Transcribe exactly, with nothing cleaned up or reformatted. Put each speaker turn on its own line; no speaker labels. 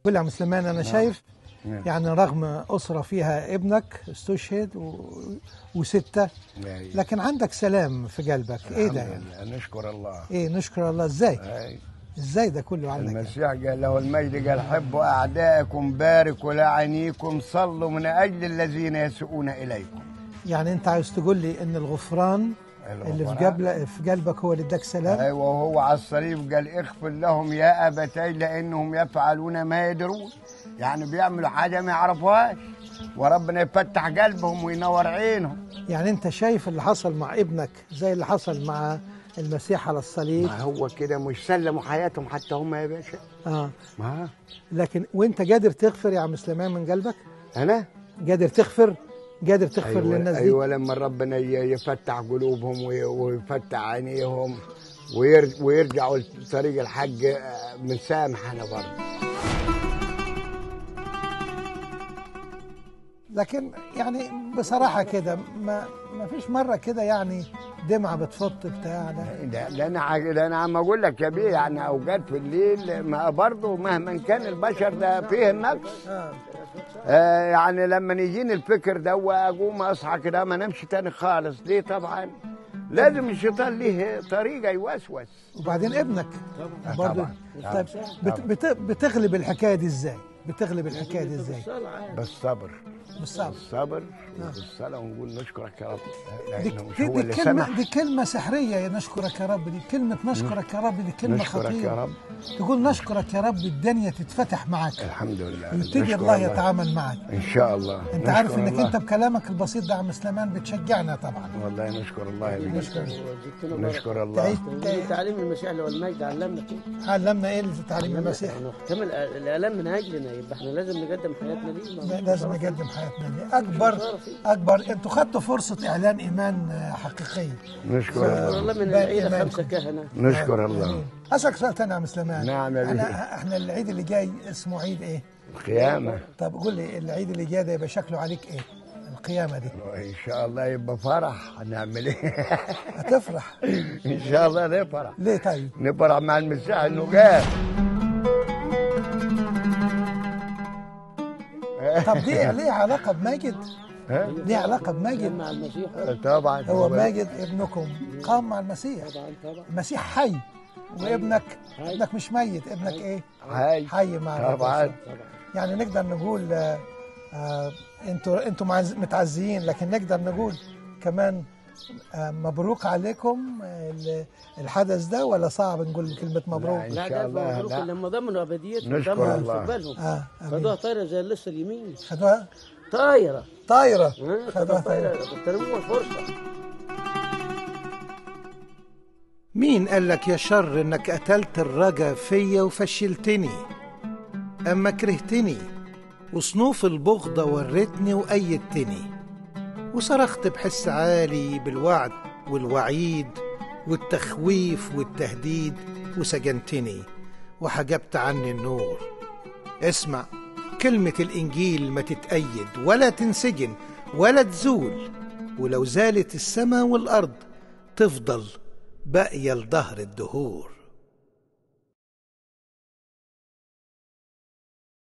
قول يا عم سليمان، أنا شايف يعني رغم أسرة فيها ابنك استشهد و... وستة، لكن عندك سلام في قلبك. إيه ده يعني؟
نشكر الله.
إيه نشكر الله إزاي؟
أي.
إزاي ده كله عندك؟
المسيح قال له المجد قال حبوا أعدائكم باركوا لاعنيكم صلوا من أجل الذين يسوءون إليكم.
يعني أنت عايز تقول لي إن الغفران اللي في قلبك في قلبك هو اللي اداك سلام؟
ايوه، وهو على الصليب قال اغفر لهم يا ابتي لانهم يفعلون ما يدرون، يعني بيعملوا حاجه ما يعرفوهاش، وربنا يفتح قلبهم وينور عينهم.
يعني انت شايف اللي حصل مع ابنك زي اللي حصل مع المسيح على الصليب؟
ما هو كده مش سلموا حياتهم حتى هم يا باشا.
اه
ما
لكن وانت قادر تغفر يا عم سليمان من قلبك؟
انا
قادر تغفر؟ قادر تغفر
أيوة
للناس دي؟
ايوه، لما ربنا يفتح قلوبهم ويفتح عينيهم ويرجعوا لطريق الحق بنسامح انا برضه.
لكن يعني بصراحه كده ما ما فيش مره كده يعني دمعه بتفط بتاع
ده؟ لا انا لا انا عم اقول لك يا بيه، يعني اوقات في الليل ما برضه مهما كان البشر ده فيه النقص. آه. آه يعني لما يجيني الفكر ده واقوم اصحى كده ما نمشي تاني خالص. ليه؟ طبعا لازم الشيطان ليه طريقه يوسوس.
وبعدين ابنك برضه. طيب بت بت بتغلب الحكايه دي ازاي؟ بتغلب الحكايه دي ازاي؟
بالصبر.
بالصبر.
بالصبر وبالصلاه، ونقول نشكرك يا رب.
دي, دي, دي كلمه دي كلمه سحريه، يا نشكرك يا رب. دي كلمه نشكرك يا رب، دي كلمه خطيره.
نشكرك يا رب.
تقول نشكرك يا رب الدنيا تتفتح معك.
الحمد لله.
ويبتدي الله يتعامل معك
ان شاء الله.
انت عارف انك الله. انت بكلامك البسيط ده يا عم سليمان بتشجعنا طبعا.
والله نشكر الله يا بيه.
نشكر,
نشكر الله.
تعليم المسيح اللي هو المجد علمنا كده.
علمنا ايه تعليم المسيح؟
نحتمل الالام من اجلنا، يبقى احنا لازم نقدم حياتنا ليه.
لازم نقدم حياتنا ليه. اكبر اكبر انتوا خدتوا فرصه اعلان ايمان حقيقيه.
نشكر
الله. من العيد خمسه كهنه.
نشكر الله.
اسالك سؤال ثاني يا عم سليمان.
نعم يا بيه.
احنا احنا العيد اللي جاي اسمه عيد ايه؟
القيامه.
طب قول لي العيد اللي جاي ده يبقى شكله عليك ايه؟ القيامه دي
ان شاء الله يبقى فرح. هنعمل ايه؟
هتفرح
ان شاء الله. نفرح.
ليه طيب؟
نفرح مع المسيح انه جاء.
طب دي ليه علاقه بماجد؟ ليه علاقه بماجد
مع المسيح؟
طبعا.
هو ماجد ابنكم قام مع المسيح.
طبعا طبعا.
المسيح حي، وابنك حي. ابنك مش ميت، ابنك حي. ايه؟
حي
حي مع
طبعا.
يعني نقدر نقول آه آه انتوا انتوا متعزيين، لكن نقدر نقول كمان آه مبروك عليكم آه الحدث ده، ولا صعب نقول كلمه مبروك؟
لا, لا ده مبروك لما ضمنوا ابديتهم.
نشكر الله.
آه
خدوها طايره زي اللص اليمين.
خدوها
طايره
طايره
خدوها طايره. اغتنموها فرصه.
مين قال لك يا شر انك قتلت الرجا فيا وفشلتني؟ اما كرهتني وصنوف البغضة ورتني وأيدتني، وصرخت بحس عالي بالوعد والوعيد والتخويف والتهديد، وسجنتني وحجبت عني النور. اسمع كلمة الإنجيل ما تتأيد ولا تنسجن ولا تزول، ولو زالت السماء والأرض تفضل باقية لدهر الدهور.